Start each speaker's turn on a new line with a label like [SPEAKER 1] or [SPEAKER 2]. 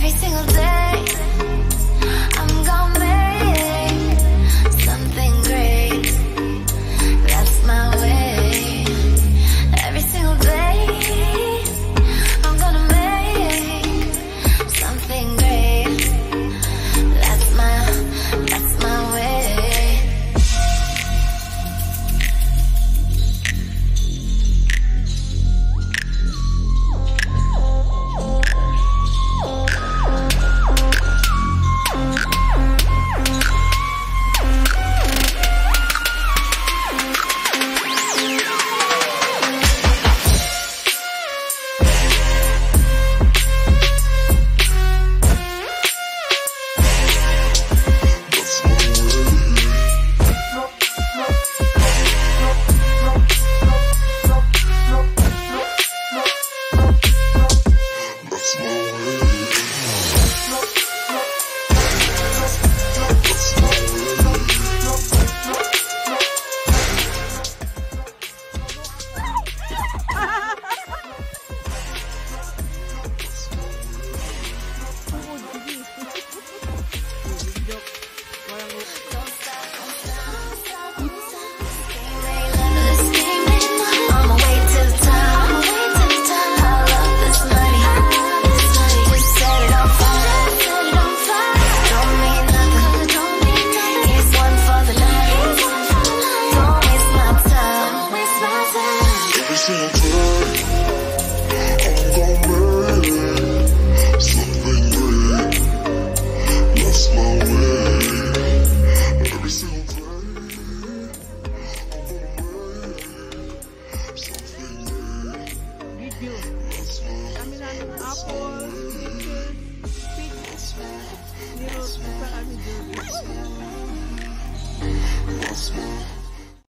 [SPEAKER 1] Every single day I'm gonna make something great. That's my way. Every single day I'm gonna make something great. That's my way.
[SPEAKER 2] Kami namin apple.